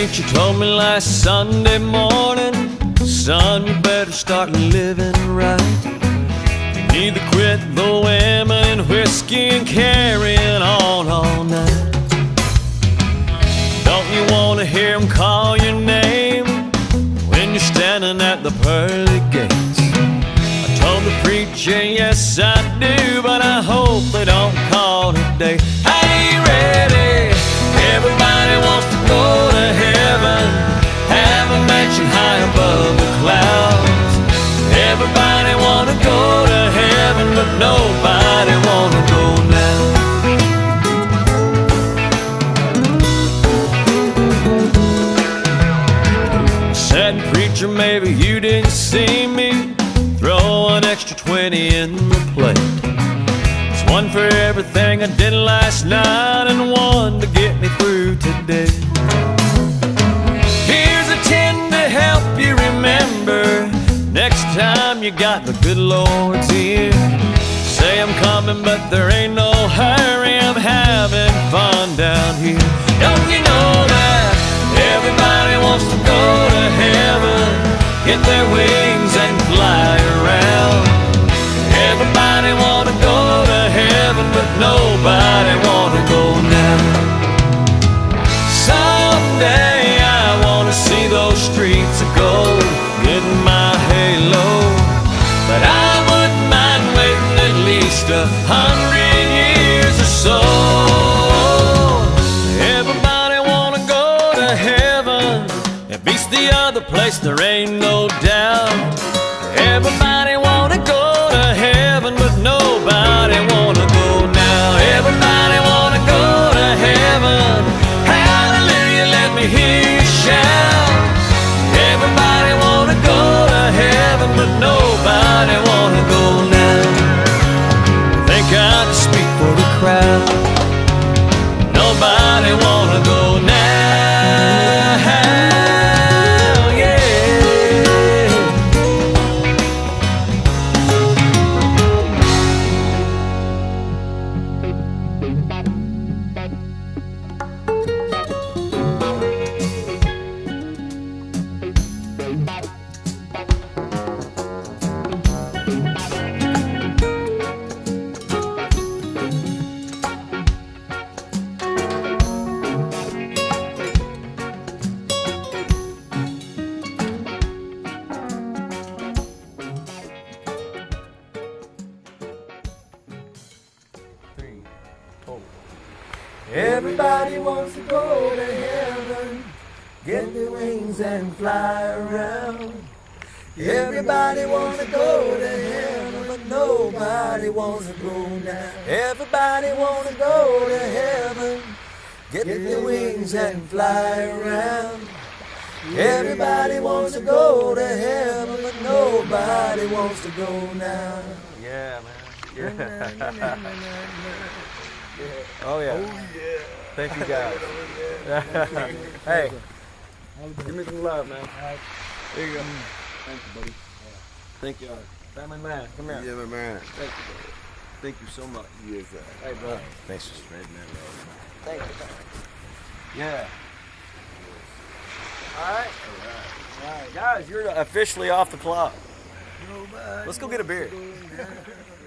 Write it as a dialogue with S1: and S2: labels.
S1: preacher told me last Sunday morning, son, you better start living right. You need to quit the women and whiskey and carrying on all night. Don't you want to hear them call your name when you're standing at the pearly gates? I told the preacher, yes I do, but I hope they don't call today. Hey, ready? Everybody wants to go to heaven, have a mansion high above the clouds. Everybody wanna go to heaven, but nobody wanna go now. Said, preacher, maybe you didn't see me throw an extra 20 in the plate. It's one for everything I did last night and one to get me through today. Here's a 10 to help you remember next time you got the good Lord's ear. Say I'm coming, but there ain't no hurry, I'm having fun down here. Don't you know that everybody wants to go to heaven, get their wings and fly around? Everybody wanna go to heaven, but nobody wanna go now. Someday I wanna see those streets of gold, getting my halo, but I wouldn't mind waiting at least 100 years or so. Everybody wanna go to heaven, it beats the other place, there ain't no doubt. Everybody wanna go to heaven, but nobody wanna go now. Everybody wanna go to heaven, hallelujah, let me hear you shout. Everybody wanna go to heaven, but nobody wanna go now. Think I can speak for the crowd, nobody wanna go now.
S2: Everybody wants to go to heaven, get their wings and fly around. Everybody wants to go to heaven, but nobody wants to go now. Everybody wants to go to heaven, get their wings and fly around. Everybody wants to go to heaven, but nobody wants to go now.
S3: Yeah, man. Yeah. Oh yeah.
S2: Oh yeah.
S3: Thank you guys. Hey, give me some love, man. There you go.
S2: Thank you, buddy.
S3: Thank you. Family man, come here.
S2: Yeah, my man.
S3: Thank you, buddy. Thank you so much.
S2: Yes, sir.
S3: Hey, bro.
S2: Thanks for spreading that love.
S3: Thank you. Yeah. All right. All right, guys, you're officially off the clock. Let's go get a beer.